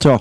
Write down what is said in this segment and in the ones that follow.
자,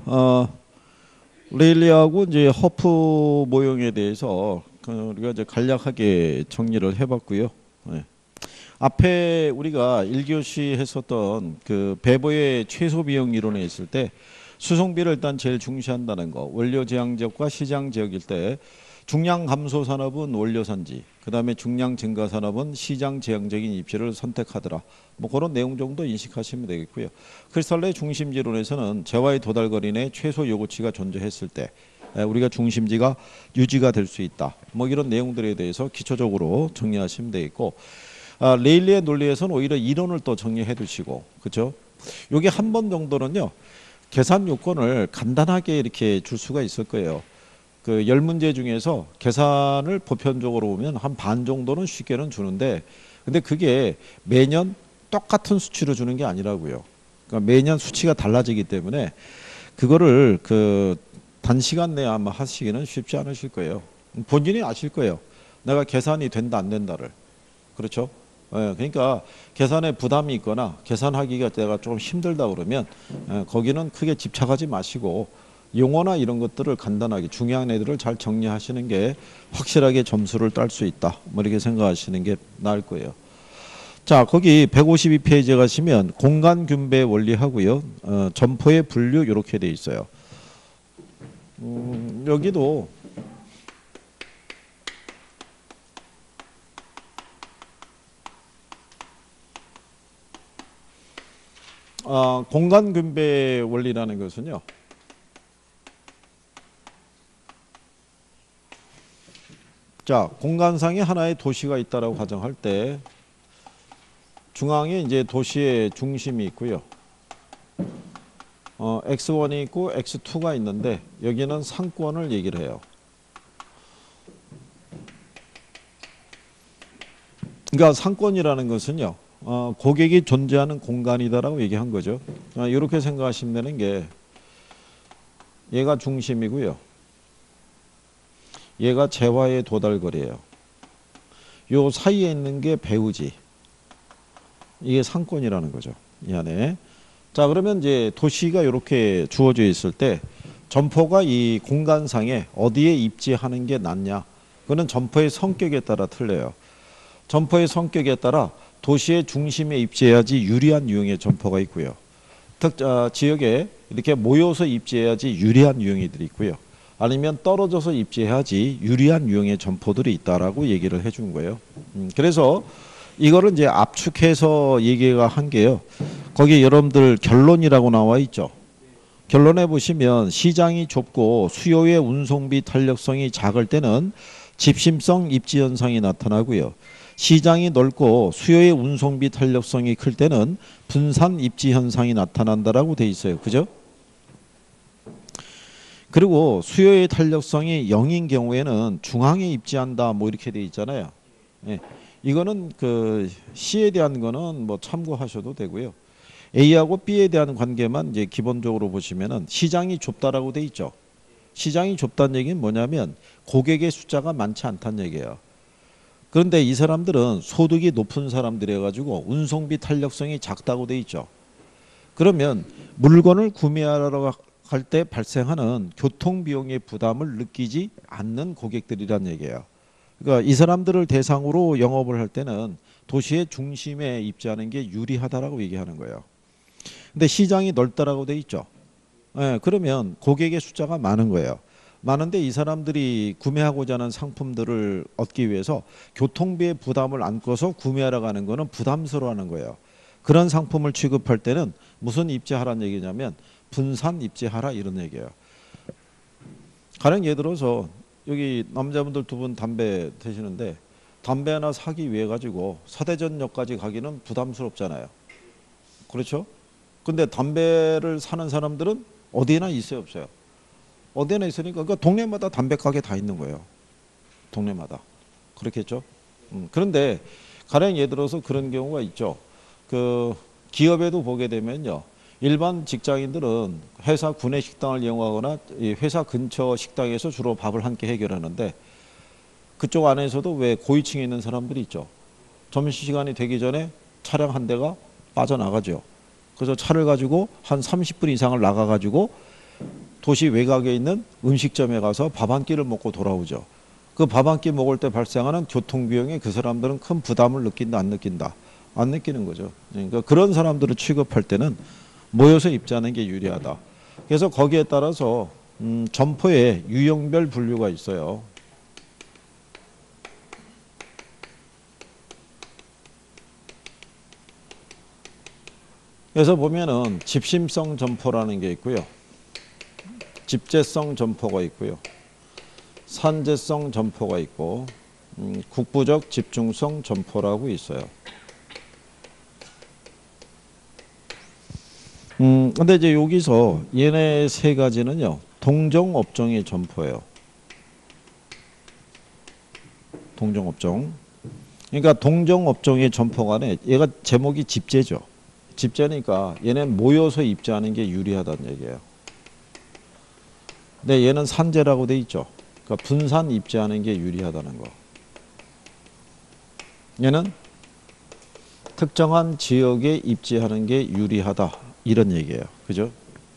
레일리하고 이제 허프 모형에 대해서 우리가 이제 간략하게 정리를 해봤고요. 네. 앞에 우리가 1교시 했었던 그 배보의 최소 비용 이론에 있을 때 수송비를 일단 제일 중시한다는 거, 원료 제한 지역과 시장 지역일 때 중량 감소 산업은 원료 산지, 그 다음에 중량 증가 산업은 시장 제한적인 입지를 선택하더라. 뭐 그런 내용 정도 인식하시면 되겠고요. 크리스탈러의 중심지론에서는 재화의 도달거리 내 최소 요구치가 존재했을 때 우리가 중심지가 유지가 될 수 있다. 뭐 이런 내용들에 대해서 기초적으로 정리하시면 되겠고, 레일리의 논리에서는 오히려 이론을 또 정리해 두시고, 그렇죠? 여기 한 번 정도는요, 계산 요건을 간단하게 이렇게 줄 수가 있을 거예요. 그 10문제 중에서 계산을 보편적으로 보면 한 반 정도는 쉽게는 주는데, 근데 그게 매년 똑같은 수치로 주는 게 아니라고요. 그러니까 매년 수치가 달라지기 때문에 그거를 그 단시간 내에 아마 하시기는 쉽지 않으실 거예요. 본인이 아실 거예요. 내가 계산이 된다 안 된다를. 그렇죠? 그러니까 계산에 부담이 있거나 계산하기가 내가 좀 힘들다 그러면 거기는 크게 집착하지 마시고 용어나 이런 것들을 간단하게 중요한 애들을 잘 정리하시는 게 확실하게 점수를 딸 수 있다. 뭐 이렇게 생각하시는 게 나을 거예요. 자, 거기 152페이지에 가시면 공간 균배 원리 하고요. 점포의 분류 이렇게 돼 있어요. 여기도 공간 균배 원리라는 것은요. 자, 공간상에 하나의 도시가 있다라고 가정할 때 중앙에 이제 도시의 중심이 있고요. X1이 있고 X2가 있는데 여기는 상권을 얘기를 해요. 그러니까 상권이라는 것은요. 고객이 존재하는 공간이다라고 얘기한 거죠. 이렇게 생각하시면 되는 게 얘가 중심이고요. 얘가 재화의 도달거리예요. 요 사이에 있는 게 배후지. 이게 상권이라는 거죠. 이 안에. 자, 그러면 이제 도시가 이렇게 주어져 있을 때 점포가 이 공간상에 어디에 입지하는 게 낫냐? 그거는 점포의 성격에 따라 틀려요. 점포의 성격에 따라 도시의 중심에 입지해야지 유리한 유형의 점포가 있고요. 지역에 이렇게 모여서 입지해야지 유리한 유형이들이 있고요. 아니면 떨어져서 입지해야지 유리한 유형의 점포들이 있다라고 얘기를 해준 거예요. 그래서 이거를 이제 압축해서 얘기가 한 게요. 거기 여러분들 결론이라고 나와 있죠. 결론에 보시면 시장이 좁고 수요의 운송비 탄력성이 작을 때는 집심성 입지 현상이 나타나고요. 시장이 넓고 수요의 운송비 탄력성이 클 때는 분산 입지 현상이 나타난다라고 돼 있어요. 그죠? 그리고 수요의 탄력성이 0인 경우에는 중앙에 입지한다 뭐 이렇게 돼 있잖아요. 예. 이거는 그 C에 대한 거는 뭐 참고하셔도 되고요. A하고 B에 대한 관계만 이제 기본적으로 보시면은 시장이 좁다라고 돼 있죠. 시장이 좁다는 얘기는 뭐냐면 고객의 숫자가 많지 않다는 얘기예요. 그런데 이 사람들은 소득이 높은 사람들이어 가지고 운송비 탄력성이 작다고 돼 있죠. 그러면 물건을 구매하러 갈 때 발생하는 교통비용의 부담을 느끼지 않는 고객들이란 얘기예요. 그러니까 이 사람들을 대상으로 영업을 할 때는 도시의 중심에 입지하는 게 유리하다라고 얘기하는 거예요. 근데 시장이 넓다라고 돼 있죠. 그러면 고객의 숫자가 많은 거예요. 많은데 이 사람들이 구매하고자 하는 상품들을 얻기 위해서 교통비의 부담을 안고서 구매하러 가는 거는 부담스러워하는 거예요. 그런 상품을 취급할 때는 무슨 입지하라는 얘기냐면 분산 입지하라 이런 얘기예요. 가령 예를 들어서 여기 남자분들 두 분 담배 드시는데 담배 하나 사기 위해 가지고 서대전역까지 가기는 부담스럽잖아요. 그렇죠? 근데 담배를 사는 사람들은 어디나 있어요, 없어요? 어디나 있으니까 그러니까 동네마다 담배 가게 다 있는 거예요. 동네마다. 그렇겠죠? 그런데 가령 예를 들어서 그런 경우가 있죠. 그 기업에도 보게 되면요. 일반 직장인들은 회사 구내 식당을 이용하거나 회사 근처 식당에서 주로 밥을 함께 해결하는데 그쪽 안에서도 왜 고위층에 있는 사람들이 있죠. 점심시간이 되기 전에 차량 한 대가 빠져나가죠. 그래서 차를 가지고 한 30분 이상을 나가가지고 도시 외곽에 있는 음식점에 가서 밥 한 끼를 먹고 돌아오죠. 그 밥 한 끼 먹을 때 발생하는 교통비용에 그 사람들은 큰 부담을 느낀다, 안 느낀다? 안 느끼는 거죠. 그러니까 그런 사람들을 취급할 때는 모여서 입지하는 게 유리하다. 그래서 거기에 따라서 점포에 유형별 분류가 있어요. 그래서 보면은 집심성 점포라는 게 있고요. 집재성 점포가 있고요. 산재성 점포가 있고 국부적 집중성 점포라고 있어요. 근데 이제 여기서 얘네 세 가지는요. 동종업종의 점포예요. 동종업종. 그러니까 동종업종의 점포 간에 얘가 제목이 집재죠. 집재니까 얘는 모여서 입재하는 게 유리하다는 얘기예요. 근데 얘는 산재라고 돼 있죠. 그러니까 분산 입재하는 게 유리하다는 거. 얘는 특정한 지역에 입지하는 게 유리하다 이런 얘기예요. 그죠?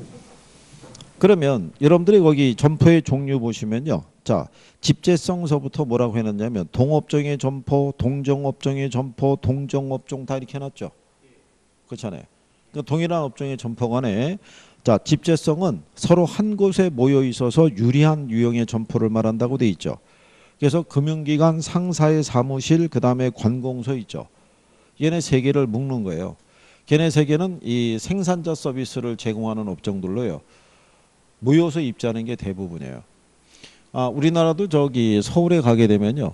그러면 여러분들이 거기 점포의 종류 보시면요. 자, 집재성서부터 뭐라고 해놨냐면 동업종의 점포, 동종업종의 점포, 동종업종 다 이렇게 해놨죠. 그렇잖아요. 그러니까 동일한 업종의 점포 간에 자, 집재성은 서로 한 곳에 모여 있어서 유리한 유형의 점포를 말한다고 돼 있죠. 그래서 금융기관 상사의 사무실 그다음에 관공서 있죠. 얘네 세 개를 묶는 거예요. 걔네 세 개는 이 생산자 서비스를 제공하는 업종들로요. 모여서 입지하는 게 대부분이에요. 우리나라도 저기 서울에 가게 되면요.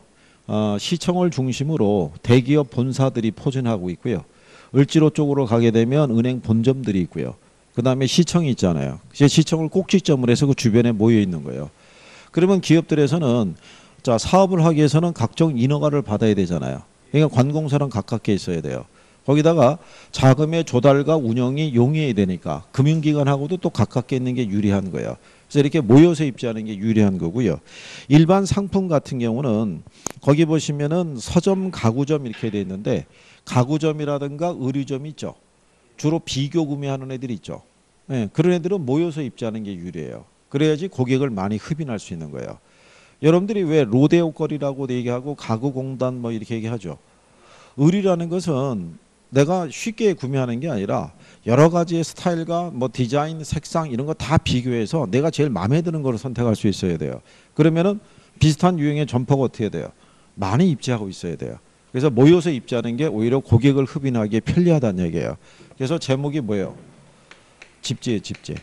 시청을 중심으로 대기업 본사들이 포진하고 있고요. 을지로 쪽으로 가게 되면 은행 본점들이 있고요. 그 다음에 시청이 있잖아요. 시청을 꼭지점으로 해서 그 주변에 모여 있는 거예요. 그러면 기업들에서는 자, 사업을 하기 위해서는 각종 인허가를 받아야 되잖아요. 그러니까 관공서랑 가깝게 있어야 돼요. 거기다가 자금의 조달과 운영이 용이해야 되니까 금융기관하고도 또 가깝게 있는 게 유리한 거예요. 그래서 이렇게 모여서 입지하는 게 유리한 거고요. 일반 상품 같은 경우는 거기 보시면은 서점, 가구점 이렇게 돼 있는데 가구점이라든가 의류점 있죠. 주로 비교 구매하는 애들이 있죠. 네, 그런 애들은 모여서 입지하는 게 유리해요. 그래야지 고객을 많이 흡인할 수 있는 거예요. 여러분들이 왜 로데오 거리라고 얘기하고 가구공단 뭐 이렇게 얘기하죠. 의류라는 것은 내가 쉽게 구매하는 게 아니라 여러 가지의 스타일과 뭐 디자인, 색상 이런 거 다 비교해서 내가 제일 마음에 드는 거를 선택할 수 있어야 돼요. 그러면은 비슷한 유형의 점포가 어떻게 돼요? 많이 입지하고 있어야 돼요. 그래서 모여서 입지하는 게 오히려 고객을 흡인하기에 편리하다는 얘기예요. 그래서 제목이 뭐예요? 집재예요, 집재.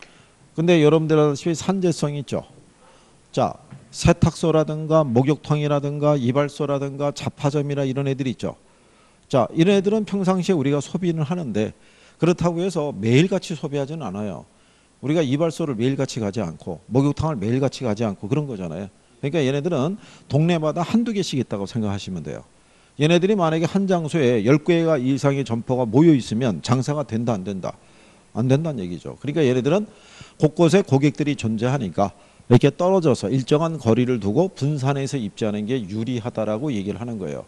근데 여러분들 아시다시피 산재성이 있죠. 자, 세탁소라든가 목욕탕이라든가 이발소라든가 잡화점이라 이런 애들이 있죠. 자, 이런 애들은 평상시에 우리가 소비는 하는데 그렇다고 해서 매일같이 소비하지는 않아요. 우리가 이발소를 매일같이 가지 않고 목욕탕을 매일같이 가지 않고 그런 거잖아요. 그러니까 얘네들은 동네마다 한두 개씩 있다고 생각하시면 돼요. 얘네들이 만약에 한 장소에 10개가 이상의 점포가 모여 있으면 장사가 된다 안 된다? 안 된다는 얘기죠. 그러니까 얘네들은 곳곳에 고객들이 존재하니까 이렇게 떨어져서 일정한 거리를 두고 분산해서 입지하는 게 유리하다라고 얘기를 하는 거예요.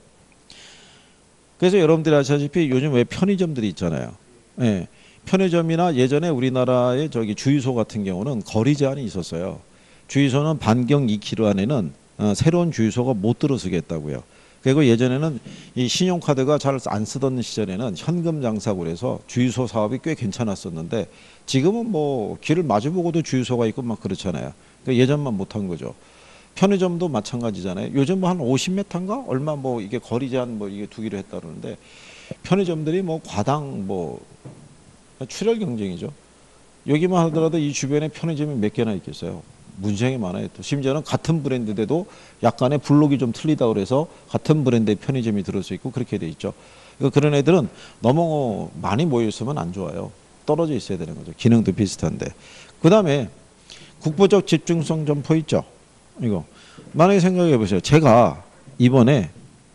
그래서 여러분들이 아시다시피 요즘 왜 편의점들이 있잖아요. 예, 편의점이나 예전에 우리나라의 저기 주유소 같은 경우는 거리 제한이 있었어요. 주유소는 반경 2km 안에는 새로운 주유소가 못 들어서겠다고요. 그리고 예전에는 이 신용카드가 잘 안 쓰던 시절에는 현금 장사고 그래서 주유소 사업이 꽤 괜찮았었는데 지금은 뭐 길을 마주보고도 주유소가 있고 막 그렇잖아요. 그러니까 예전만 못한 거죠. 편의점도 마찬가지잖아요. 요즘 뭐 한 50m인가 얼마 뭐 이게 거리 제한 뭐 이게 두기로 했다 그러는데 편의점들이 뭐 과당 뭐 출혈 경쟁이죠. 여기만 하더라도 이 주변에 편의점이 몇 개나 있겠어요. 문쟁이 많아요. 또 심지어는 같은 브랜드인데도 약간의 블록이 좀 틀리다 그래서 같은 브랜드의 편의점이 들을 수 있고 그렇게 돼 있죠. 그러니까 그런 애들은 너무 많이 모여 있으면 안 좋아요. 떨어져 있어야 되는 거죠. 기능도 비슷한데. 그 다음에 국보적 집중성 점포 있죠. 이거 만약에 생각해 보세요. 제가 이번에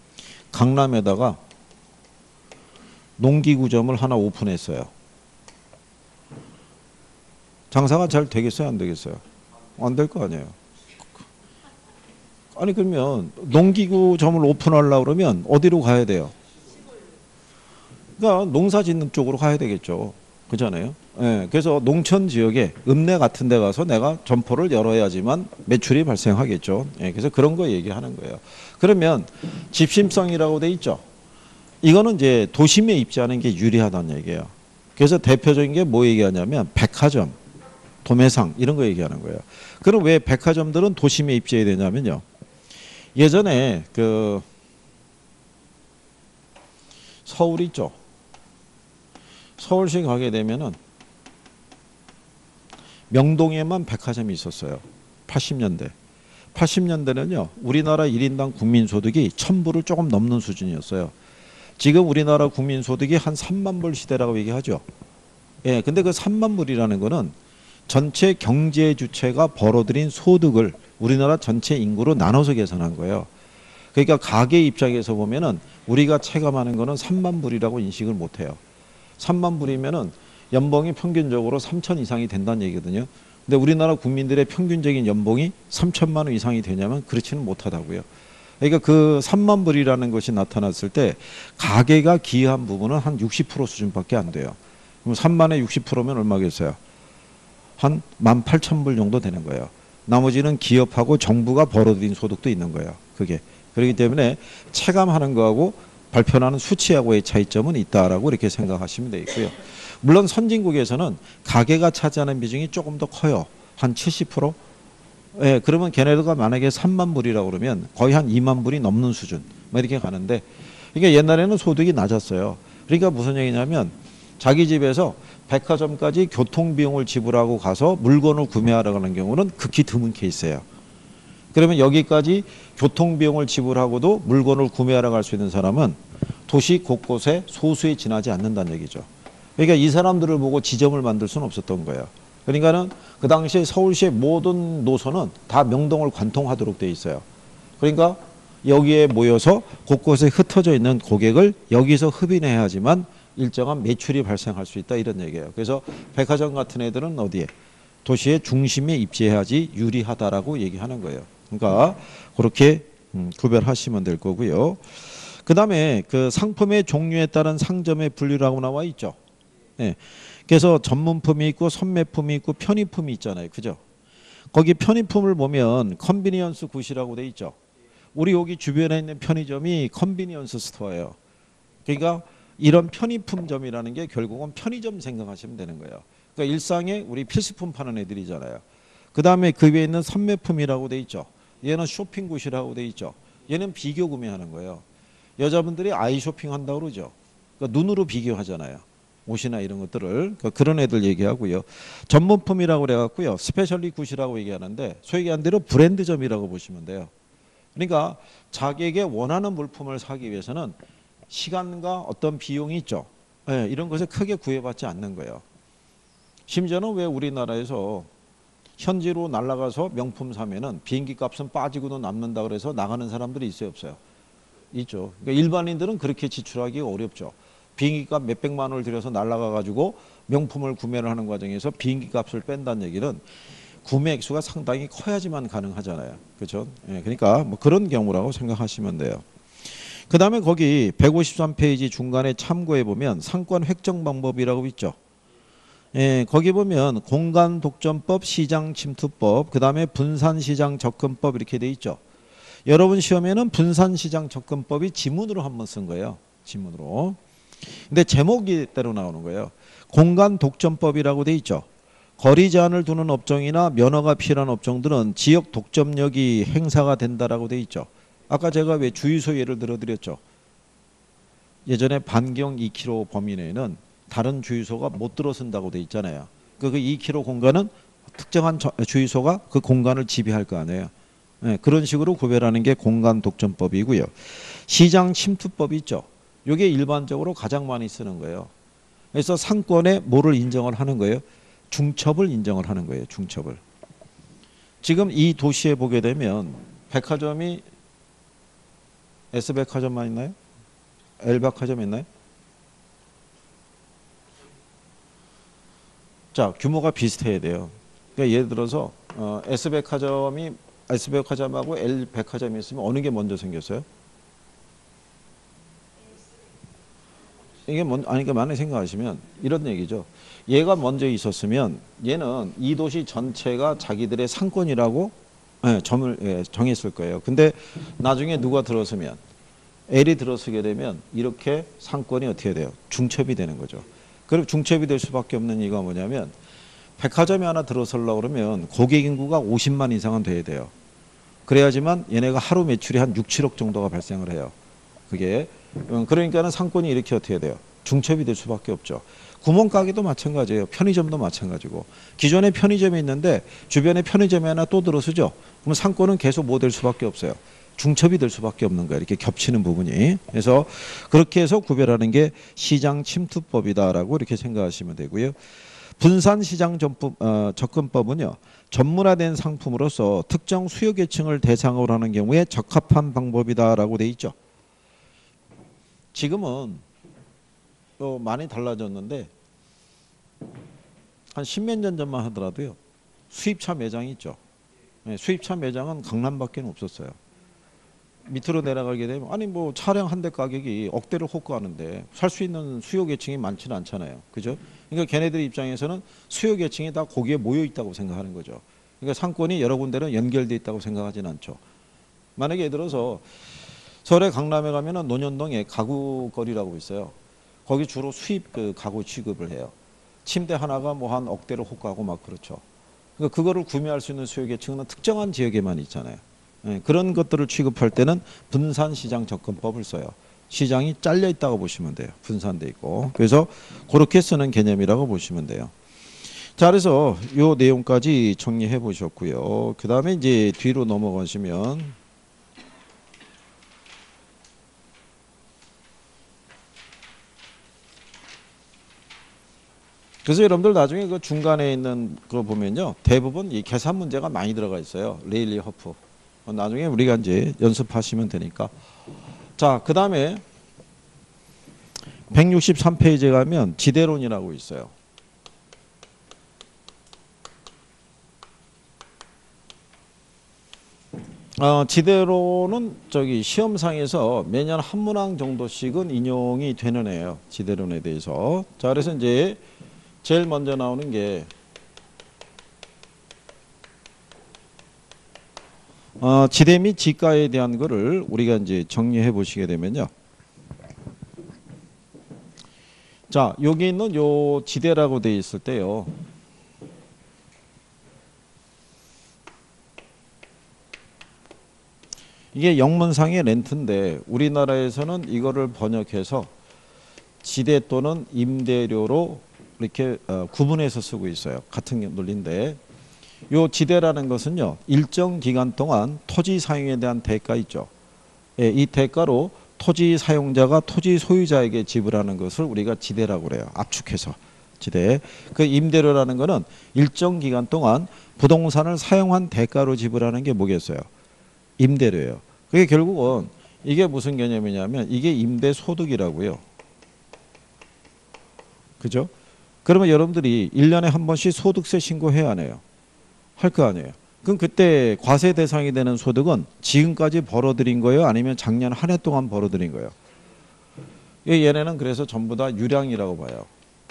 강남에다가 농기구점을 하나 오픈했어요. 장사가 잘 되겠어요? 안 되겠어요? 안 될 거 아니에요. 아니 그러면 농기구점을 오픈하려고 그러면 어디로 가야 돼요? 그러니까 농사 짓는 쪽으로 가야 되겠죠. 그렇잖아요. 예, 그래서 농촌 지역에 읍내 같은 데 가서 내가 점포를 열어야지만 매출이 발생하겠죠. 예, 그래서 그런 거 얘기하는 거예요. 그러면 집심성이라고 돼 있죠. 이거는 이제 도심에 입지하는 게 유리하다는 얘기예요. 그래서 대표적인 게 뭐 얘기하냐면 백화점, 도매상 이런 거 얘기하는 거예요. 그럼 왜 백화점들은 도심에 입지해야 되냐면요. 예전에 그 서울 있죠. 서울시 가게 되면은 명동에만 백화점이 있었어요. 80년대. 80년대는요. 우리나라 1인당 국민소득이 1000불을 조금 넘는 수준이었어요. 지금 우리나라 국민소득이 한 3만 불 시대라고 얘기하죠. 예, 근데 그 3만 불이라는 거는 전체 경제 주체가 벌어들인 소득을 우리나라 전체 인구로 나눠서 계산한 거예요. 그러니까 가게 입장에서 보면은 우리가 체감하는 거는 3만 불이라고 인식을 못 해요. 3만 불이면은 연봉이 평균적으로 3천 이상이 된다는 얘기거든요. 근데 우리나라 국민들의 평균적인 연봉이 3천만 원 이상이 되냐면 그렇지는 못하다고요. 그러니까 그 3만 불이라는 것이 나타났을 때 가계가 기여한 부분은 한 60% 수준밖에 안 돼요. 그럼 3만에 60%면 얼마겠어요? 한 18,000불 정도 되는 거예요. 나머지는 기업하고 정부가 벌어들인 소득도 있는 거예요. 그게. 그렇기 때문에 체감하는 거하고 발표하는 수치하고의 차이점은 있다라고 이렇게 생각하시면 되겠고요. 물론 선진국에서는 가계가 차지하는 비중이 조금 더 커요. 한 70%? 예, 그러면 걔네들가 만약에 3만 불이라고 그러면 거의 한 2만 불이 넘는 수준. 뭐 이렇게 가는데, 그러니까 옛날에는 소득이 낮았어요. 그러니까 무슨 얘기냐면 자기 집에서 백화점까지 교통비용을 지불하고 가서 물건을 구매하러 가는 경우는 극히 드문 케이스예요. 그러면 여기까지 교통비용을 지불하고도 물건을 구매하러 갈 수 있는 사람은 도시 곳곳에 소수에 지나지 않는다는 얘기죠. 그러니까 이 사람들을 보고 지점을 만들 수는 없었던 거예요. 그러니까는 그 당시에 서울시의 모든 노선은 다 명동을 관통하도록 돼 있어요. 그러니까 여기에 모여서 곳곳에 흩어져 있는 고객을 여기서 흡인해야지만 일정한 매출이 발생할 수 있다 이런 얘기예요. 그래서 백화점 같은 애들은 어디에? 도시의 중심에 입지해야지 유리하다라고 얘기하는 거예요. 그러니까 그렇게 구별하시면 될 거고요. 그 다음에 그 상품의 종류에 따른 상점의 분류라고 나와 있죠. 예. 그래서 전문품이 있고 선매품이 있고 편의품이 있잖아요. 그죠? 거기 편의품을 보면 컨비니언스 굿이라고 돼 있죠. 우리 여기 주변에 있는 편의점이 컨비니언스 스토어예요. 그러니까 이런 편의품점이라는 게 결국은 편의점 생각하시면 되는 거예요. 그러니까 일상에 우리 필수품 파는 애들이잖아요. 그 다음에 그 위에 있는 선매품이라고 돼 있죠. 얘는 쇼핑굿이라고 돼 있죠. 얘는 비교 구매하는 거예요. 여자분들이 아이 쇼핑한다고 그러죠. 그러니까 눈으로 비교하잖아요. 옷이나 이런 것들을. 그러니까 그런 애들 얘기하고요. 전문품이라고 그래갖고요. 스페셜리 굿이라고 얘기하는데 소위 얘기한 대로 브랜드점이라고 보시면 돼요. 그러니까 자기에게 원하는 물품을 사기 위해서는 시간과 어떤 비용이 있죠. 네, 이런 것을 크게 구애받지 않는 거예요. 심지어는 왜 우리나라에서 현지로 날아가서 명품 사면은 비행기 값은 빠지고도 남는다 그래서 나가는 사람들이 있어요, 없어요? 있죠. 그러니까 일반인들은 그렇게 지출하기가 어렵죠. 비행기 값 몇백만 원을 들여서 날아가 가지고 명품을 구매를 하는 과정에서 비행기 값을 뺀다는 얘기는 구매 액수가 상당히 커야지만 가능하잖아요. 그렇죠? 예, 그러니까 뭐 그런 경우라고 생각하시면 돼요. 그 다음에 거기 153페이지 중간에 참고해 보면 상권 획정 방법이라고 있죠. 예, 거기 보면 공간 독점법, 시장 침투법, 그 다음에 분산시장 접근법 이렇게 돼 있죠. 여러분 시험에는 분산시장 접근법이 지문으로 한번 쓴 거예요. 지문으로. 근데 제목이 따로 나오는 거예요. 공간 독점법이라고 돼 있죠. 거리 제한을 두는 업종이나 면허가 필요한 업종들은 지역 독점력이 행사가 된다라고 돼 있죠. 아까 제가 왜 주유소 예를 들어드렸죠. 예전에 반경 2km 범위 내에는 다른 주유소가 못 들어선다고 돼 있잖아요. 그 2km 공간은 특정한 주유소가 그 공간을 지배할 거 아니에요. 네, 그런 식으로 구별하는 게 공간 독점법이고요. 시장 침투법이 있죠. 이게 일반적으로 가장 많이 쓰는 거예요. 그래서 상권에 뭐를 인정을 하는 거예요? 중첩을 인정을 하는 거예요. 중첩을. 지금 이 도시에 보게 되면 백화점이 S백화점만 있나요? L백화점 있나요? 자, 규모가 비슷해야 돼요. 그러니까 예를 들어서 S백화점하고 L백화점이 있으면 어느 게 먼저 생겼어요? 이게 아니, 그러니까 만약에 생각하시면 이런 얘기죠. 얘가 먼저 있었으면 얘는 이 도시 전체가 자기들의 상권이라고 점을 정했을 거예요. 근데 나중에 누가 들어서면 L이 들어서게 되면 이렇게 상권이 어떻게 돼요? 중첩이 되는 거죠. 그럼 중첩이 될 수밖에 없는 이유가 뭐냐면 백화점이 하나 들어서려고 그러면 고객 인구가 50만 이상은 돼야 돼요. 그래야지만 얘네가 하루 매출이 한 6, 7억 정도가 발생을 해요. 그게 그러니까는 상권이 이렇게 어떻게 돼요? 중첩이 될 수밖에 없죠. 구멍가게도 마찬가지예요. 편의점도 마찬가지고 기존에 편의점이 있는데 주변에 편의점이 하나 또 들어서죠. 그럼 상권은 계속 뭐 될 수밖에 없어요. 중첩이 될 수밖에 없는 거예요. 이렇게 겹치는 부분이. 그래서 그렇게 해서 구별하는 게 시장 침투법이다라고 이렇게 생각하시면 되고요. 분산시장 접근법은요. 전문화된 상품으로서 특정 수요 계층을 대상으로 하는 경우에 적합한 방법이다라고 돼 있죠. 지금은 또 많이 달라졌는데 한 10몇 년 전만 하더라도요. 수입차 매장이 있죠. 수입차 매장은 강남밖에 없었어요. 밑으로 내려가게 되면 아니 뭐 차량 한 대 가격이 억대를 호가하는데 살 수 있는 수요 계층이 많지는 않잖아요. 그죠? 그러니까 걔네들 입장에서는 수요 계층이 다 거기에 모여 있다고 생각하는 거죠. 그러니까 상권이 여러 군데로 연결돼 있다고 생각하지는 않죠. 만약에 예를 들어서 서울의 강남에 가면은 논현동에 가구거리라고 있어요. 거기 주로 수입 그 가구 취급을 해요. 침대 하나가 뭐 한 억대를 호가하고 막 그렇죠. 그러니까 그거를 구매할 수 있는 수요 계층은 특정한 지역에만 있잖아요. 그런 것들을 취급할 때는 분산시장 접근법을 써요. 시장이 잘려 있다고 보시면 돼요. 분산돼 있고. 그래서 그렇게 쓰는 개념이라고 보시면 돼요. 자, 그래서 요 내용까지 정리해 보셨고요. 그 다음에 이제 뒤로 넘어가시면 그래서 여러분들 나중에 그 중간에 있는 거 보면요. 대부분 이 계산 문제가 많이 들어가 있어요. 레일리 허프. 나중에 우리가 이제 연습하시면 되니까. 자, 그 다음에 163페이지에 가면 지대론이라고 있어요. 지대론은 저기 시험상에서 매년 한 문항 정도씩은 인용이 되는 애예요. 지대론에 대해서. 자, 그래서 이제 제일 먼저 나오는 게 지대 및 지가에 대한 거를 우리가 이제 정리해 보시게 되면요. 자, 여기 있는 요 지대라고 돼 있을 때요. 이게 영문상의 렌트인데 우리나라에서는 이거를 번역해서 지대 또는 임대료로 이렇게 구분해서 쓰고 있어요. 같은 논리인데 요 지대라는 것은요. 일정 기간 동안 토지 사용에 대한 대가 있죠. 예, 이 대가로 토지 사용자가 토지 소유자에게 지불하는 것을 우리가 지대라고 그래요. 압축해서 지대. 그 임대료라는 거는 일정 기간 동안 부동산을 사용한 대가로 지불하는 게 뭐겠어요? 임대료예요. 그게 결국은 이게 무슨 개념이냐면 이게 임대소득이라고요. 그죠? 그러면 여러분들이 1년에 한 번씩 소득세 신고해야 하네요. 할 거 아니에요. 그럼 그때 과세 대상이 되는 소득은 지금까지 벌어들인 거예요? 아니면 작년 한 해 동안 벌어들인 거예요? 얘네는 그래서 전부 다 유량이라고 봐요.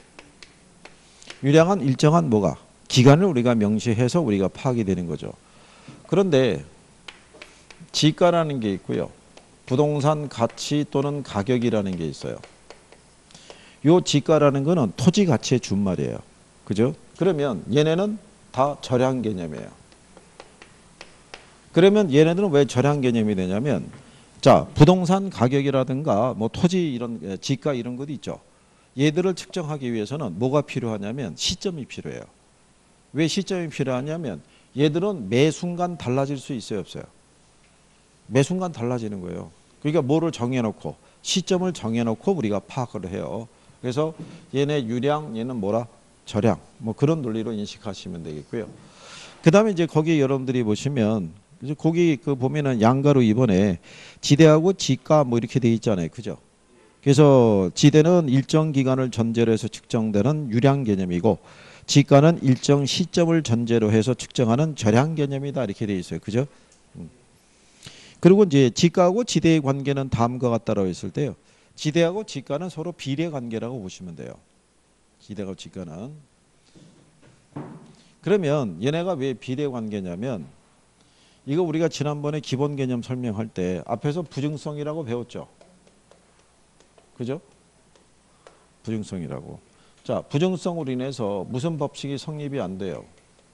유량은 일정한 뭐가? 기간을 우리가 명시해서 우리가 파악이 되는 거죠. 그런데 지가라는 게 있고요. 부동산 가치 또는 가격이라는 게 있어요. 요 지가라는 거는 토지 가치의 준말이에요. 그죠? 그러면 얘네는 다 절약 개념이에요. 그러면 얘네들은 왜 절약 개념이 되냐면 자, 부동산 가격이라든가 뭐 토지 이런 지가 이런 것도 있죠. 얘들을 측정하기 위해서는 뭐가 필요하냐면 시점이 필요해요. 왜 시점이 필요하냐면 얘들은 매 순간 달라질 수 있어요, 없어요? 매 순간 달라지는 거예요. 그러니까 뭐를 정해놓고 시점을 정해놓고 우리가 파악을 해요. 그래서 얘네 유량, 얘는 뭐라? 절약. 뭐 그런 논리로 인식하시면 되겠고요. 그 다음에 이제 거기 여러분들이 보시면 이제 거기 그 보면은 양가로 이번에 지대하고 지가 뭐 이렇게 돼 있잖아요. 그죠? 그래서 지대는 일정 기간을 전제로 해서 측정되는 유량 개념이고 지가는 일정 시점을 전제로 해서 측정하는 절약 개념이다. 이렇게 돼 있어요. 그죠? 그리고 이제 지가하고 지대의 관계는 다음과 같다라고 했을 때요. 지대하고 지가는 서로 비례 관계라고 보시면 돼요. 지대하고 지가는. 그러면 얘네가 왜 비례 관계냐면 이거 우리가 지난번에 기본 개념 설명할 때 앞에서 부증성이라고 배웠죠. 그죠? 부증성이라고. 자, 부증성으로 인해서 무슨 법칙이 성립이 안 돼요?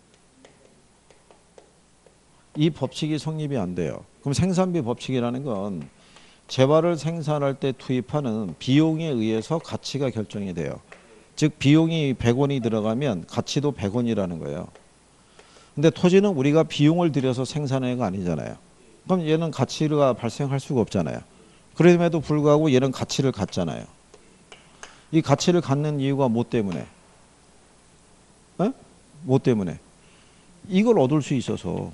이 법칙이 성립이 안 돼요. 그럼 생산비 법칙이라는 건 재화를 생산할 때 투입하는 비용에 의해서 가치가 결정이 돼요. 즉 비용이 100원이 들어가면 가치도 100원이라는 거예요. 근데 토지는 우리가 비용을 들여서 생산해가 아니잖아요. 그럼 얘는 가치가 발생할 수가 없잖아요. 그럼에도 불구하고 얘는 가치를 갖잖아요. 이 가치를 갖는 이유가 뭐 때문에? 에? 뭐 때문에? 이걸 얻을 수 있어서.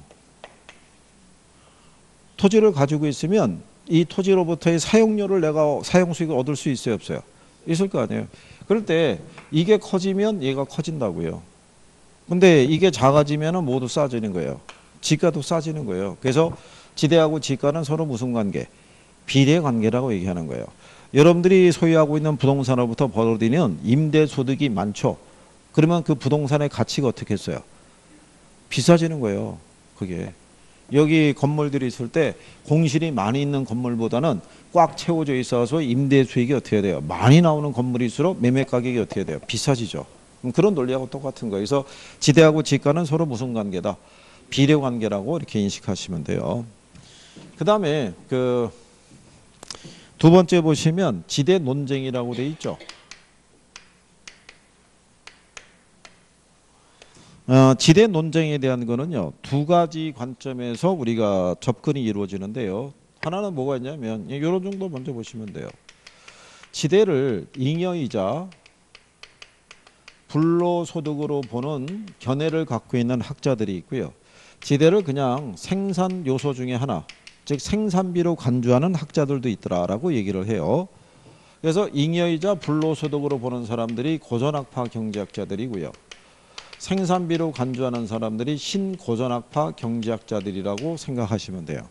토지를 가지고 있으면 이 토지로부터의 사용료를 내가 사용수익을 얻을 수 있어요, 없어요? 있을 거 아니에요. 그럴 때 이게 커지면 얘가 커진다고요. 근데 이게 작아지면 모두 싸지는 거예요. 지가도 싸지는 거예요. 그래서 지대하고 지가는 서로 무슨 관계? 비례 관계라고 얘기하는 거예요. 여러분들이 소유하고 있는 부동산으로부터 벌어들이는 임대소득이 많죠. 그러면 그 부동산의 가치가 어떻게 했어요? 비싸지는 거예요. 그게. 여기 건물들이 있을 때 공실이 많이 있는 건물보다는 꽉 채워져 있어서 임대 수익이 어떻게 돼요? 많이 나오는 건물일수록 매매 가격이 어떻게 돼요? 비싸지죠. 그런 논리하고 똑같은 거예요. 그래서 지대하고 지가는 서로 무슨 관계다? 비례 관계라고 이렇게 인식하시면 돼요. 그 다음에 그 두 번째 보시면 지대 논쟁이라고 돼 있죠. 지대 논쟁에 대한 거는요, 두 가지 관점에서 우리가 접근이 이루어지는데요. 하나는 뭐가 있냐면 이런 정도 먼저 보시면 돼요. 지대를 잉여이자 불로소득으로 보는 견해를 갖고 있는 학자들이 있고요. 지대를 그냥 생산 요소 중에 하나, 즉 생산비로 간주하는 학자들도 있더라라고 얘기를 해요. 그래서 잉여이자 불로소득으로 보는 사람들이 고전학파 경제학자들이고요. 생산비로 간주하는 사람들이 신고전학파 경제학자들이라고 생각하시면 돼요.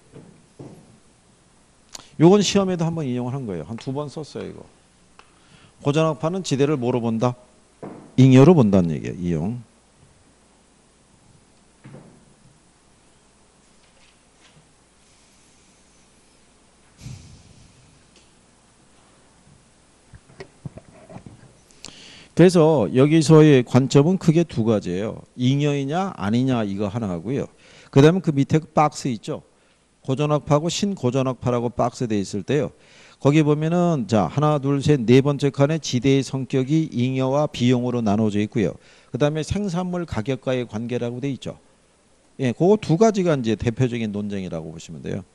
요건 시험에도 한번 인용을 한 거예요. 한 2번 썼어요, 이거. 고전학파는 지대를 뭐로 본다? 잉여로 본다는 얘기예요, 이용. 그래서 여기서의 관점은 크게 두 가지예요. 잉여이냐 아니냐 이거 하나 하고요. 그 다음에 그 밑에 박스 있죠. 고전학파하고 신고전학파라고 박스 돼 있을 때요. 거기 보면은 자 하나 둘 셋 네 번째 칸에 지대의 성격이 잉여와 비용으로 나눠져 있고요. 그 다음에 생산물 가격과의 관계라고 돼 있죠. 예, 그거 두 가지가 이제 대표적인 논쟁이라고 보시면 돼요.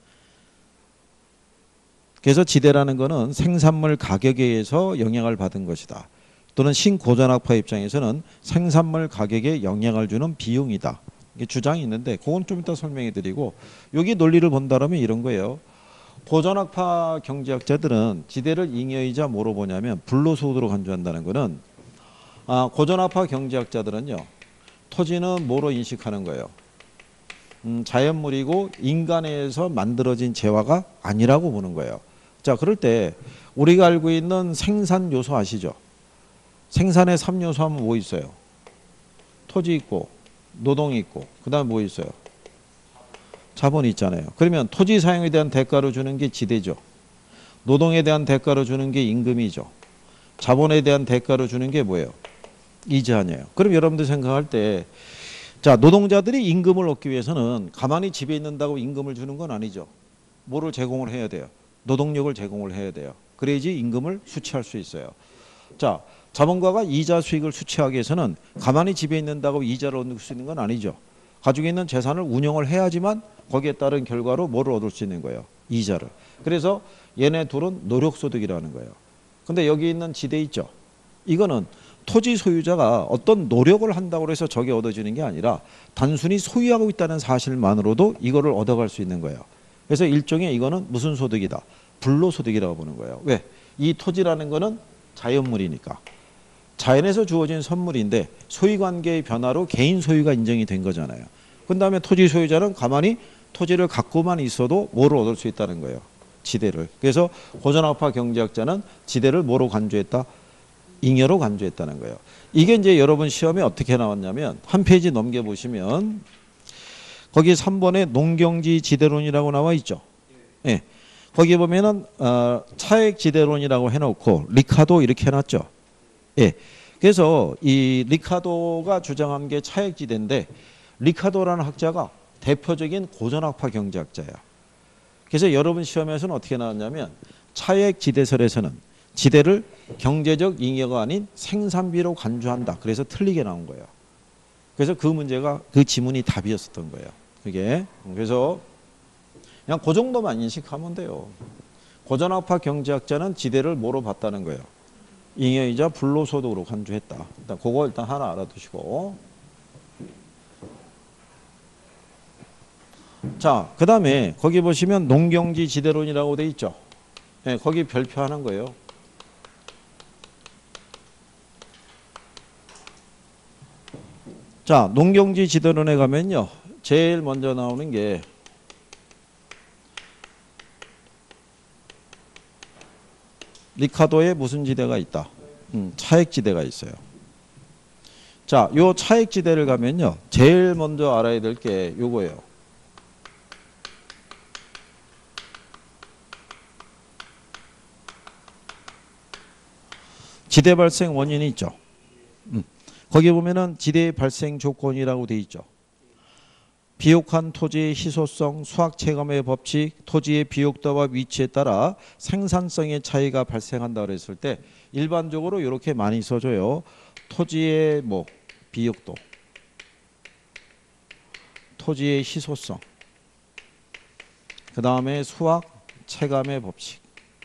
그래서 지대라는 거는 생산물 가격에 의해서 영향을 받은 것이다. 또는 신고전학파 입장에서는 생산물 가격에 영향을 주는 비용이다. 이게 주장이 있는데 그건 좀 이따 설명해 드리고 여기 논리를 본다면 이런 거예요. 고전학파 경제학자들은 지대를 잉여이자 뭐로 보냐면 불로소득으로 간주한다는 거는 고전학파 경제학자들은요. 토지는 뭐로 인식하는 거예요? 자연물이고 인간에 의해서 만들어진 재화가 아니라고 보는 거예요. 자, 그럴 때 우리가 알고 있는 생산 요소 아시죠? 생산의 3요소 하면 뭐 있어요? 토지 있고 노동이 있고 그 다음에 뭐 있어요? 자본이 있잖아요. 그러면 토지 사용에 대한 대가로 주는 게 지대죠. 노동에 대한 대가로 주는 게 임금이죠. 자본에 대한 대가로 주는 게 뭐예요? 이자 아니에요. 그럼 여러분들 생각할 때 자, 노동자들이 임금을 얻기 위해서는 가만히 집에 있는다고 임금을 주는 건 아니죠. 뭐를 제공을 해야 돼요? 노동력을 제공을 해야 돼요. 그래야지 임금을 수취할 수 있어요. 자, 자본가가 이자 수익을 수취하기 위해서는 가만히 집에 있는다고 이자를 얻을 수 있는 건 아니죠. 가지고 있는 재산을 운영을 해야지만 거기에 따른 결과로 뭐를 얻을 수 있는 거예요? 이자를. 그래서 얘네 둘은 노력소득이라는 거예요. 근데 여기 있는 지대 있죠. 이거는 토지 소유자가 어떤 노력을 한다고 해서 저게 얻어지는 게 아니라 단순히 소유하고 있다는 사실만으로도 이거를 얻어갈 수 있는 거예요. 그래서 일종의 이거는 무슨 소득이다? 불로소득이라고 보는 거예요. 왜? 이 토지라는 거는 자연물이니까. 자연에서 주어진 선물인데 소유관계의 변화로 개인 소유가 인정이 된 거잖아요. 그 다음에 토지 소유자는 가만히 토지를 갖고만 있어도 뭐를 얻을 수 있다는 거예요? 지대를. 그래서 고전학파 경제학자는 지대를 뭐로 간주했다? 잉여로 간주했다는 거예요. 이게 이제 여러분 시험에 어떻게 나왔냐면 한 페이지 넘겨보시면 거기 3번에 농경지 지대론이라고 나와 있죠. 예. 거기 보면은 차액 지대론이라고 해놓고 리카도 이렇게 해놨죠. 예. 그래서 이 리카도가 주장한 게 차액 지대인데 리카도라는 학자가 대표적인 고전학파 경제학자예요. 그래서 여러분 시험에서는 어떻게 나왔냐면 차액 지대설에서는 지대를 경제적 잉여가 아닌 생산비로 간주한다. 그래서 틀리게 나온 거예요. 그래서 그 문제가 그 지문이 답이었었던 거예요. 그게 그래서 그냥 그 정도만 인식하면 돼요. 고전학파 경제학자는 지대를 뭐로 봤다는 거예요. 잉여이자 불로소득으로 간주했다. 일단 그거 일단 하나 알아두시고. 자, 그 다음에 거기 보시면 농경지 지대론이라고 돼 있죠. 네, 거기 별표하는 거예요. 자, 농경지 지대론에 가면요. 제일 먼저 나오는 게 리카도에 무슨 지대가 있다? 차액지대가 있어요. 자, 요 차액지대를 가면요. 제일 먼저 알아야 될 게 요거예요. 지대 발생 원인이 있죠. 거기 보면은 지대 발생 조건이라고 돼 있죠. 비옥한 토지의 희소성, 수학 체감의 법칙, 토지의 비옥도와 위치에 따라 생산성의 차이가 발생한다 그랬을 때 일반적으로 이렇게 많이 써줘요. 토지의 뭐 비옥도, 토지의 희소성, 그 다음에 수학 체감의 법칙.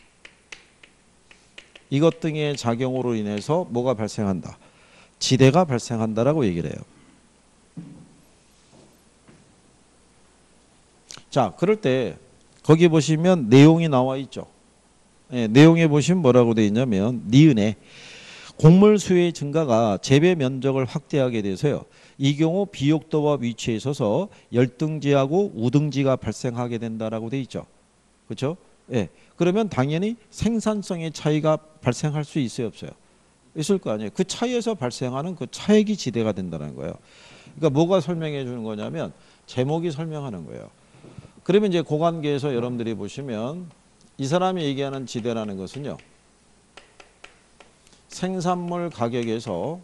이것 등의 작용으로 인해서 뭐가 발생한다? 지대가 발생한다라고 얘기를 해요. 자, 그럴 때 거기 보시면 내용이 나와 있죠. 네, 내용에 보시면 뭐라고 되어 있냐면 니은에 곡물 수요의 증가가 재배 면적을 확대하게 돼서요. 이 경우 비옥도와 위치에 있어서 열등지하고 우등지가 발생하게 된다라고 되어 있죠. 그렇죠? 예. 그러면 당연히 생산성의 차이가 발생할 수 있어요, 없어요? 있을 거 아니에요. 그 차이에서 발생하는 그 차액이 지대가 된다는 거예요. 그러니까 뭐가 설명해 주는 거냐면 제목이 설명하는 거예요. 그러면 이제 고관계에서 여러분들이 보시면 이 사람이 얘기하는 지대라는 것은요. 생산물 가격에서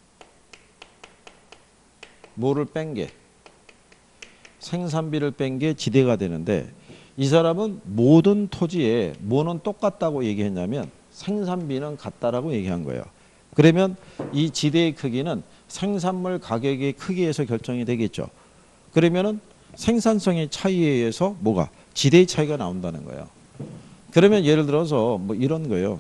뭐를 뺀 게 생산비를 뺀 게 지대가 되는데 이 사람은 모든 토지에 뭐는 똑같다고 얘기했냐면 생산비는 같다라고 얘기한 거예요. 그러면 이 지대의 크기는 생산물 가격의 크기에서 결정이 되겠죠. 그러면은 생산성의 차이에 의해서 뭐가 지대의 차이가 나온다는 거예요. 그러면 예를 들어서 뭐 이런 거예요.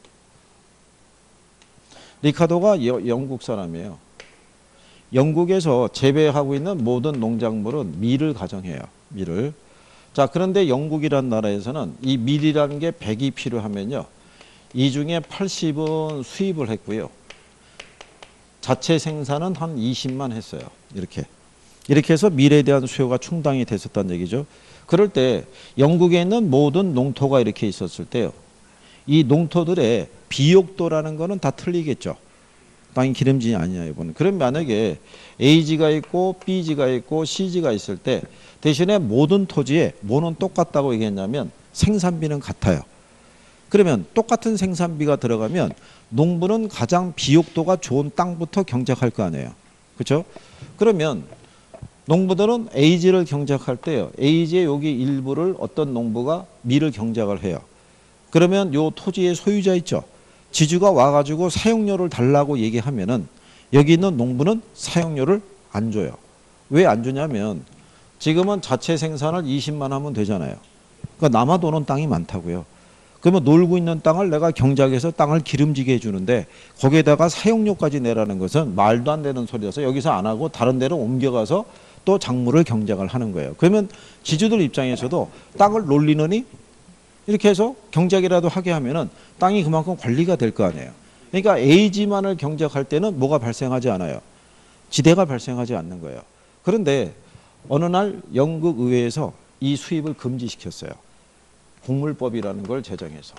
리카도가 영국 사람이에요. 영국에서 재배하고 있는 모든 농작물은 밀을 가정해요. 밀을. 자, 그런데 영국이란 나라에서는 이 밀이라는 게 100이 필요하면요. 이 중에 80은 수입을 했고요. 자체 생산은 한 20만 했어요. 이렇게 해서 밀에 대한 수요가 충당이 됐었다는 얘기죠. 그럴 때 영국에 있는 모든 농토가 이렇게 있었을 때요. 이 농토들의 비옥도라는 거는 다 틀리겠죠. 땅이 기름진이 아니냐 이거는. 그럼 만약에 A지가 있고 B지가 있고 C지가 있을 때 대신에 모든 토지에 뭐는 똑같다고 얘기했냐면 생산비는 같아요. 그러면 똑같은 생산비가 들어가면 농부는 가장 비옥도가 좋은 땅부터 경작할 거 아니에요. 그렇죠? 그러면 농부들은 A지를 경작할 때요. A지의 여기 일부를 어떤 농부가 밀을 경작을 해요. 그러면 요 토지의 소유자 있죠. 지주가 와가지고 사용료를 달라고 얘기하면은 여기 있는 농부는 사용료를 안 줘요. 왜 안 주냐면 지금은 자체 생산을 20만 하면 되잖아요. 그러니까 남아도는 땅이 많다고요. 그러면 놀고 있는 땅을 내가 경작해서 땅을 기름지게 해주는데 거기에다가 사용료까지 내라는 것은 말도 안 되는 소리여서 여기서 안 하고 다른 데로 옮겨가서 또 작물을 경작을 하는 거예요. 그러면 지주들 입장에서도 땅을 놀리느니 이렇게 해서 경작이라도 하게 하면은 땅이 그만큼 관리가 될 거 아니에요. 그러니까 A지만을 경작할 때는 뭐가 발생하지 않아요. 지대가 발생하지 않는 거예요. 그런데 어느 날 영국 의회에서 이 수입을 금지시켰어요. 곡물법이라는 걸 제정해서.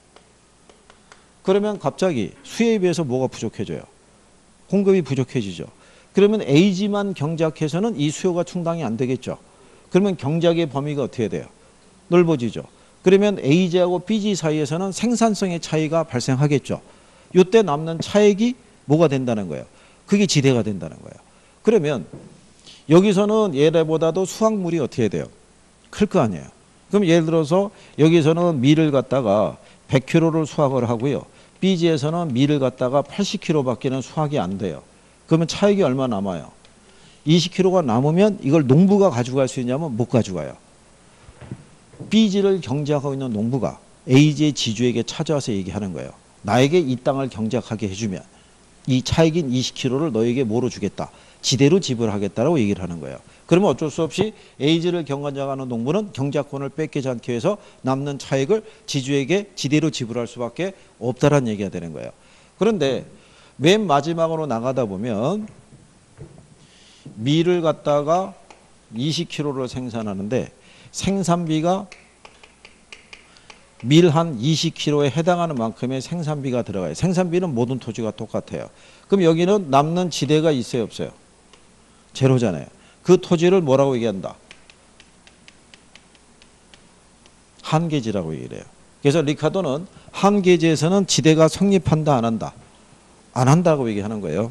그러면 갑자기 수요에 비해서 뭐가 부족해져요? 공급이 부족해지죠. 그러면 A지만 경작해서는 이 수요가 충당이 안 되겠죠. 그러면 경작의 범위가 어떻게 돼요? 넓어지죠. 그러면 A지하고 B지 사이에서는 생산성의 차이가 발생하겠죠. 이때 남는 차액이 뭐가 된다는 거예요? 그게 지대가 된다는 거예요. 그러면 여기서는 얘네보다도 수확물이 어떻게 돼요? 클 거 아니에요. 그럼 예를 들어서 여기서는 밀을 갖다가 100kg를 수확을 하고요. B지에서는 밀을 갖다가 80kg밖에는 수확이 안 돼요. 그러면 차액이 얼마 남아요? 20kg가 남으면 이걸 농부가 가져갈 수 있냐면 못 가져가요. B지를 경작하고 있는 농부가 A지의 지주에게 찾아와서 얘기하는 거예요. 나에게 이 땅을 경작하게 해주면 이 차익인 20kg를 너에게 뭐로 주겠다. 지대로 지불하겠다라고 얘기를 하는 거예요. 그러면 어쩔 수 없이 A지를 경작하는 농부는 경작권을 뺏기지 않기 위해서 남는 차익을 지주에게 지대로 지불할 수밖에 없다라는 얘기가 되는 거예요. 그런데 맨 마지막으로 나가다 보면 밀을 갖다가 20kg를 생산하는데 생산비가 밀 한 20kg에 해당하는 만큼의 생산비가 들어가요. 생산비는 모든 토지가 똑같아요. 그럼 여기는 남는 지대가 있어요, 없어요? 제로잖아요. 그 토지를 뭐라고 얘기한다? 한계지라고 얘기를 해요. 그래서 리카도는 한계지에서는 지대가 성립한다, 안 한다? 안 한다고 얘기하는 거예요.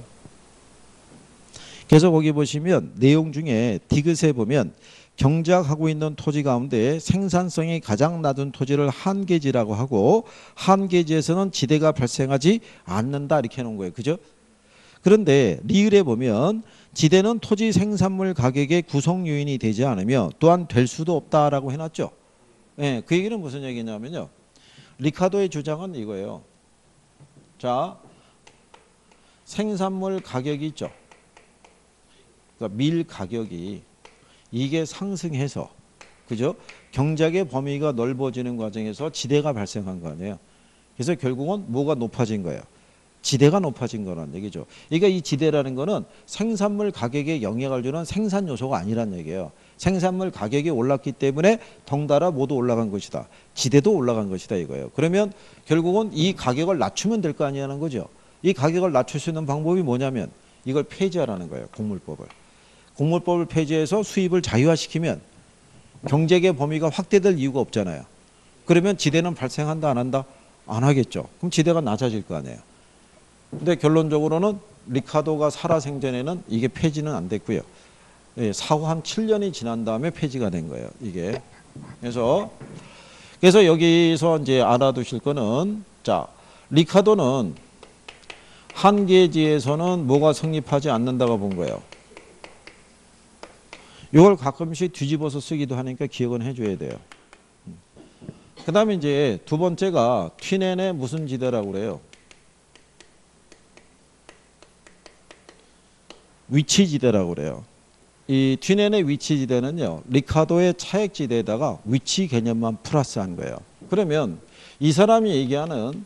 그래서 거기 보시면 내용 중에 디귿에 보면 경작하고 있는 토지 가운데 생산성이 가장 낮은 토지를 한계지라고 하고 한계지에서는 지대가 발생하지 않는다 이렇게 해놓은 거예요. 그죠? 그런데 리을에 보면 지대는 토지 생산물 가격의 구성 요인이 되지 않으며 또한 될 수도 없다라고 해놨죠. 예, 그 얘기는 무슨 얘기냐면요. 리카도의 주장은 이거예요. 자, 생산물 가격이 있죠. 그러니까 밀 가격이 이게 상승해서 그죠? 경작의 범위가 넓어지는 과정에서 지대가 발생한 거 아니에요. 그래서 결국은 뭐가 높아진 거예요? 지대가 높아진 거란 얘기죠. 그러니까 이 지대라는 거는 생산물 가격에 영향을 주는 생산 요소가 아니란 얘기예요. 생산물 가격이 올랐기 때문에 덩달아 모두 올라간 것이다. 지대도 올라간 것이다 이거예요. 그러면 결국은 이 가격을 낮추면 될 거 아니냐는 거죠. 이 가격을 낮출 수 있는 방법이 뭐냐면 이걸 폐지하라는 거예요. 곡물법을. 곡물법을 폐지해서 수입을 자유화시키면 경작의 범위가 확대될 이유가 없잖아요. 그러면 지대는 발생한다 안 한다? 안 하겠죠. 그럼 지대가 낮아질 거 아니에요. 근데 결론적으로는 리카도가 살아생전에는 이게 폐지는 안 됐고요. 예, 사후 한 7년이 지난 다음에 폐지가 된 거예요. 이게. 그래서 여기서 이제 알아두실 거는 자, 리카도는 한계지에서는 뭐가 성립하지 않는다고 본 거예요. 이걸 가끔씩 뒤집어서 쓰기도 하니까 기억은 해줘야 돼요. 그 다음에 이제 두 번째가 튀넨의 무슨 지대라고 그래요? 위치지대라고 그래요. 이 튀넨의 위치지대는요. 리카도의 차액지대에다가 위치 개념만 플러스한 거예요. 그러면 이 사람이 얘기하는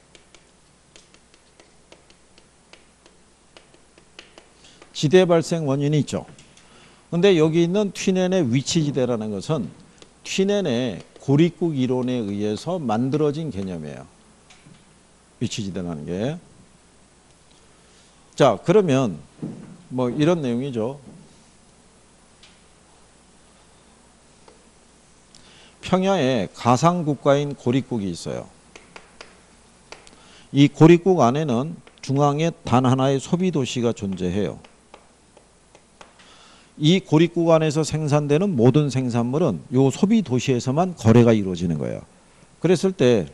지대 발생 원인이 있죠. 근데 여기 있는 튀넨의 위치지대라는 것은 튀넨의 고립국 이론에 의해서 만들어진 개념이에요. 위치지대라는 게. 자, 그러면 뭐 이런 내용이죠. 평야에 가상국가인 고립국이 있어요. 이 고립국 안에는 중앙에 단 하나의 소비도시가 존재해요. 이 고립국 안에서 생산되는 모든 생산물은 이 소비도시에서만 거래가 이루어지는 거예요. 그랬을 때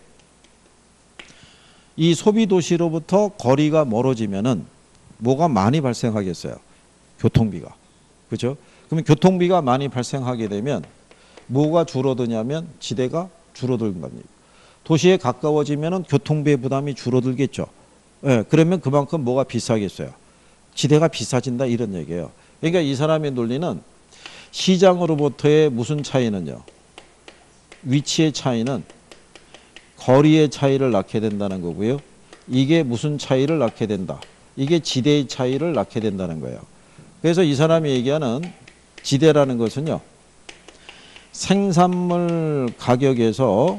이 소비도시로부터 거리가 멀어지면은 뭐가 많이 발생하겠어요? 교통비가. 그죠? 그러면 교통비가 많이 발생하게 되면 뭐가 줄어드냐면 지대가 줄어드는 겁니다. 도시에 가까워지면은 교통비의 부담이 줄어들겠죠. 예, 그러면 그만큼 뭐가 비싸겠어요? 지대가 비싸진다 이런 얘기예요. 그러니까 이 사람의 논리는 시장으로부터의 무슨 차이는요. 위치의 차이는 거리의 차이를 낳게 된다는 거고요. 이게 무슨 차이를 낳게 된다. 이게 지대의 차이를 낳게 된다는 거예요. 그래서 이 사람이 얘기하는 지대라는 것은요. 생산물 가격에서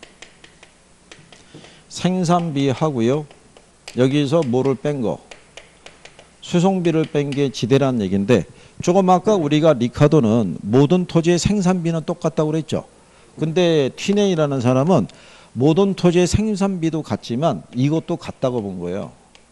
생산비 하고요. 여기서 뭐를 뺀 거? 수송비를 뺀 게 지대란 얘기인데 조금 아까 우리가 리카도는 모든 토지의 생산비는 똑같다고 그랬죠. 근데 튀넨이라는 사람은 모든 토지의 생산비도 같지만 이것도 같다고 본 거예요.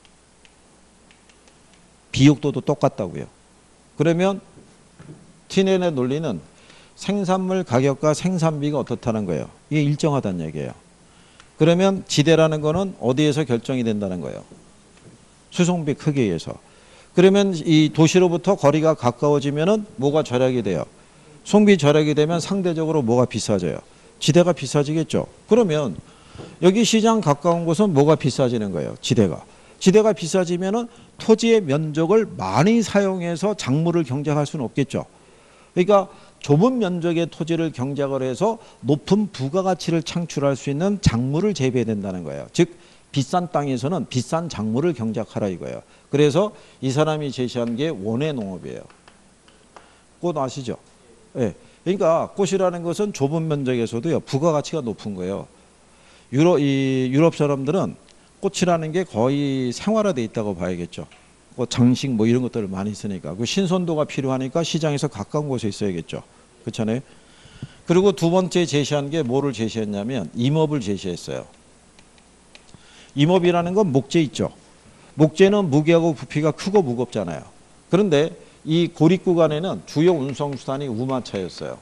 비옥도도 똑같다고요. 그러면 튀넨의 논리는 생산물 가격과 생산비가 어떻다는 거예요. 이게 일정하다는 얘기예요. 그러면 지대라는 거는 어디에서 결정이 된다는 거예요. 수송비 크기에서. 그러면 이 도시로부터 거리가 가까워지면은 뭐가 절약이 돼요. 송비 절약이 되면 상대적으로 뭐가 비싸져요. 지대가 비싸지겠죠. 그러면 여기 시장 가까운 곳은 뭐가 비싸지는 거예요. 지대가. 지대가 비싸지면은 토지의 면적을 많이 사용해서 작물을 경작할 수는 없겠죠. 그러니까 좁은 면적의 토지를 경작을 해서 높은 부가가치를 창출할 수 있는 작물을 재배해야 된다는 거예요. 즉 비싼 땅에서는 비싼 작물을 경작하라 이거예요. 그래서 이 사람이 제시한 게 원예 농업이에요. 꽃 아시죠? 예. 그러니까 꽃이라는 것은 좁은 면적에서도요 부가가치가 높은 거예요. 유럽 사람들은 꽃이라는 게 거의 생활화돼 있다고 봐야겠죠. 장식 뭐 이런 것들을 많이 쓰니까 그 신선도가 필요하니까 시장에서 가까운 곳에 있어야겠죠. 그렇잖아요. 그리고 두 번째 제시한 게 뭐를 제시했냐면 임업을 제시했어요. 임업이라는 건 목재 있죠. 목재는 무게하고 부피가 크고 무겁잖아요. 그런데 이 고립 구간에는 주요 운송수단이 우마차였어요.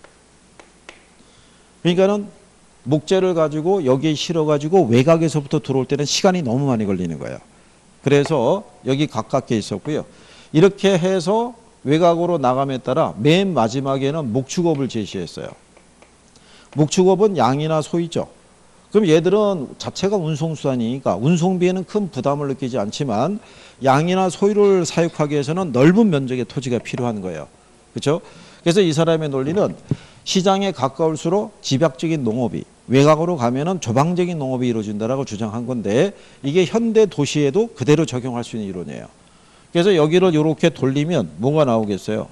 그러니까는 목재를 가지고 여기에 실어가지고 외곽에서부터 들어올 때는 시간이 너무 많이 걸리는 거예요. 그래서 여기 가깝게 있었고요. 이렇게 해서 외곽으로 나감에 따라 맨 마지막에는 목축업을 제시했어요. 목축업은 양이나 소이죠. 그럼 얘들은 자체가 운송수단이니까 운송비에는 큰 부담을 느끼지 않지만 양이나 소유를 사육하기 위해서는 넓은 면적의 토지가 필요한 거예요. 그렇죠? 그래서 이 사람의 논리는 시장에 가까울수록 집약적인 농업이 외곽으로 가면은 조방적인 농업이 이루어진다라고 주장한 건데 이게 현대 도시에도 그대로 적용할 수 있는 이론이에요. 그래서 여기를 이렇게 돌리면 뭐가 나오겠어요?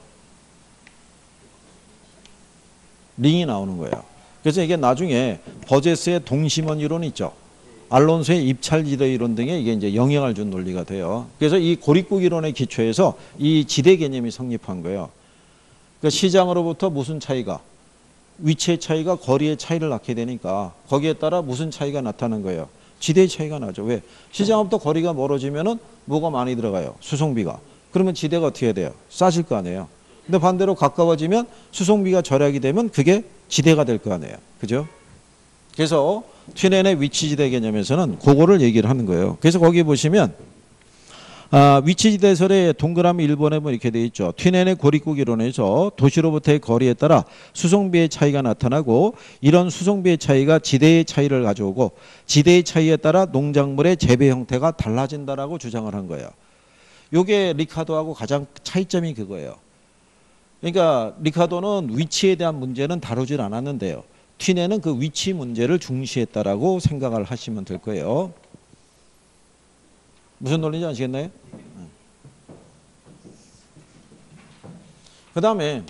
링이 나오는 거예요. 그래서 이게 나중에 버제스의 동심원 이론 있죠. 알론소의 입찰지대 이론 등에 이게 이제 영향을 준 논리가 돼요. 그래서 이 고립국 이론의 기초에서 이 지대 개념이 성립한 거예요. 그러니까 시장으로부터 무슨 차이가? 위치의 차이가 거리의 차이를 낳게 되니까 거기에 따라 무슨 차이가 나타나는 거예요? 지대의 차이가 나죠. 왜? 시장부터 거리가 멀어지면은 뭐가 많이 들어가요? 수송비가. 그러면 지대가 어떻게 해야 돼요? 싸질 거 아니에요. 근데 반대로 가까워지면 수송비가 절약이 되면 그게 지대가 될 거 아니에요. 그죠? 그래서 튀넨의 위치지대 개념에서는 그거를 얘기를 하는 거예요. 그래서 거기 보시면 위치지대설의 동그라미 1번에 보면 이렇게 되어 있죠. 튀넨의 고립국 이론에서 도시로부터의 거리에 따라 수송비의 차이가 나타나고 이런 수송비의 차이가 지대의 차이를 가져오고 지대의 차이에 따라 농작물의 재배 형태가 달라진다라고 주장을 한 거예요. 이게 리카도하고 가장 차이점이 그거예요. 그러니까 리카도는 위치에 대한 문제는 다루질 않았는데요. 튀넨은 그 위치 문제를 중시했다라고 생각을 하시면 될 거예요. 무슨 논리인지 아시겠나요? 그 다음에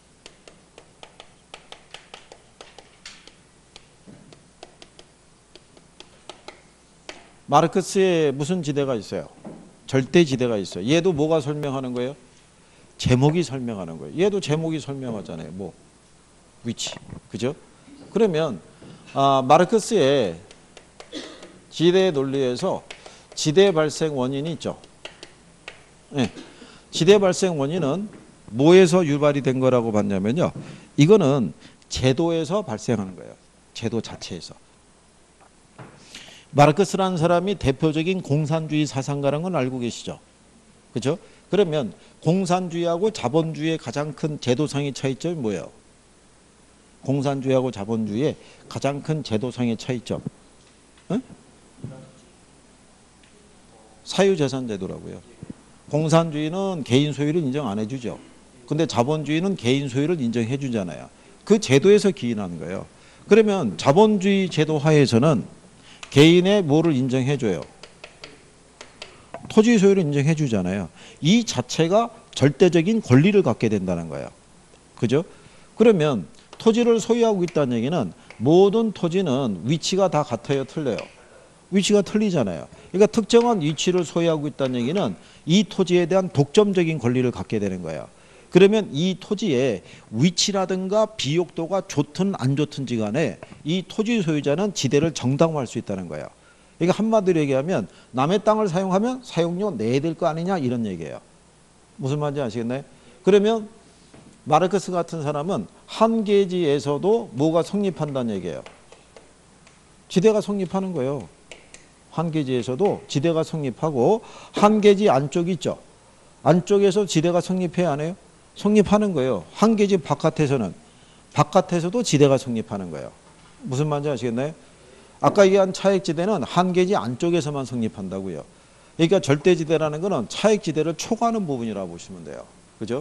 마르크스의 무슨 지대가 있어요? 절대 지대가 있어요. 얘도 뭐가 설명하는 거예요? 제목이 설명하는 거예요. 얘도 제목이 설명하잖아요. 뭐 위치, 그죠? 그러면 마르크스의 지대 논리에서 지대 발생 원인이 있죠. 네. 지대 발생 원인은 뭐에서 유발이 된 거라고 봤냐면요. 이거는 제도에서 발생하는 거예요. 제도 자체에서. 마르크스라는 사람이 대표적인 공산주의 사상가라는 건 알고 계시죠? 그렇죠? 그러면 공산주의하고 자본주의의 가장 큰 제도상의 차이점이 뭐예요? 공산주의하고 자본주의의 가장 큰 제도상의 차이점. 응? 사유재산제도라고요. 공산주의는 개인 소유를 인정 안 해주죠. 근데 자본주의는 개인 소유를 인정해 주잖아요. 그 제도에서 기인하는 거예요. 그러면 자본주의 제도 하에서는 개인의 뭐를 인정해 줘요? 토지 소유를 인정해 주잖아요. 이 자체가 절대적인 권리를 갖게 된다는 거예요. 그죠? 그러면 토지를 소유하고 있다는 얘기는 모든 토지는 위치가 다 같아요, 틀려요? 위치가 틀리잖아요. 그러니까 특정한 위치를 소유하고 있다는 얘기는 이 토지에 대한 독점적인 권리를 갖게 되는 거예요. 그러면 이 토지의 위치라든가 비옥도가 좋든 안 좋든지 간에 이 토지 소유자는 지대를 정당화할 수 있다는 거예요. 그러니까 한마디로 얘기하면 남의 땅을 사용하면 사용료 내야 될 거 아니냐 이런 얘기예요. 무슨 말인지 아시겠나요? 그러면 마르크스 같은 사람은 한 계지에서도 뭐가 성립한다는 얘기예요. 지대가 성립하는 거예요. 한 계지에서도 지대가 성립하고 한 계지 안쪽이 있죠. 안쪽에서 지대가 성립해야 안 해요? 성립하는 거예요. 한 계지 바깥에서는 바깥에서도 지대가 성립하는 거예요. 무슨 말인지 아시겠나요? 아까 얘기한 차액지대는 한 계지 안쪽에서만 성립한다고요. 그러니까 절대지대라는 거는 차액지대를 초과하는 부분이라고 보시면 돼요. 그죠?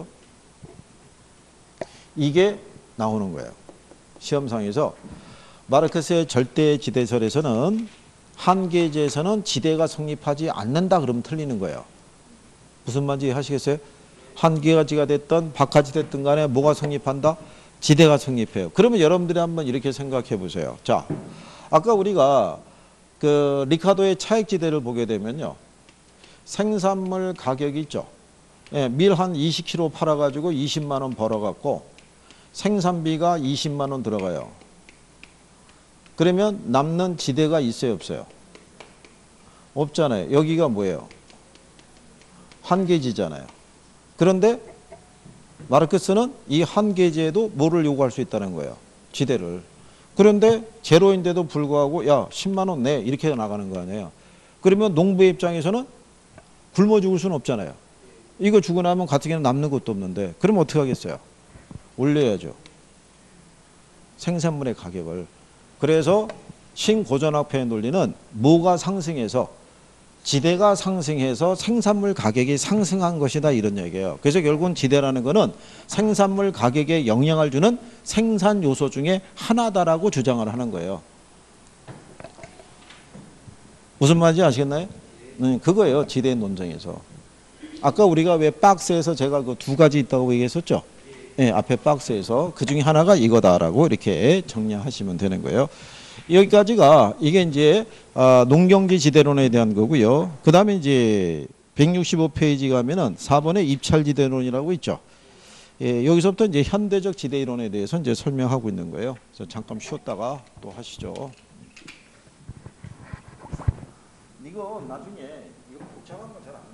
이게 나오는 거예요. 시험상에서 마르크스의 절대지대설에서는 한 계지에서는 지대가 성립하지 않는다 그러면 틀리는 거예요. 무슨 말인지 하시겠어요? 한 계지가 됐든 바깥이 됐든 간에 뭐가 성립한다? 지대가 성립해요. 그러면 여러분들이 한번 이렇게 생각해 보세요. 자, 아까 우리가 그 리카도의 차액지대를 보게 되면요. 생산물 가격이 있죠. 예, 밀 한 20kg 팔아가지고 20만 원 벌어갖고 생산비가 20만 원 들어가요. 그러면 남는 지대가 있어요, 없어요? 없잖아요. 여기가 뭐예요? 한 계지잖아요. 그런데 마르크스는 이 한 계지에도 뭐를 요구할 수 있다는 거예요? 지대를. 그런데 제로인데도 불구하고 야 10만 원 내 이렇게 나가는 거 아니에요. 그러면 농부의 입장에서는 굶어 죽을 수는 없잖아요. 이거 주고 나면 가뜩이나 남는 것도 없는데 그럼 어떻게 하겠어요? 올려야죠. 생산물의 가격을. 그래서 신고전학파의 논리는 뭐가 상승해서 지대가 상승해서 생산물 가격이 상승한 것이다 이런 얘기예요. 그래서 결국은 지대라는 것은 생산물 가격에 영향을 주는 생산 요소 중에 하나다라고 주장을 하는 거예요. 무슨 말인지 아시겠나요? 그거예요. 지대 논쟁에서. 아까 우리가 왜 박스에서 제가 그 두 가지 있다고 얘기했었죠? 네, 앞에 박스에서 그 중에 하나가 이거다라고 이렇게 정리하시면 되는 거예요. 여기까지가 이게 이제 농경지 지대론에 대한 거고요. 그 다음에 이제 165페이지 가면은 4번에 입찰지대론이라고 있죠. 예, 여기서부터 이제 현대적 지대이론에 대해서 이제 설명하고 있는 거예요. 그래서 잠깐 쉬었다가 또 하시죠. 이거 나중에 이거 복잡한 거 잘 안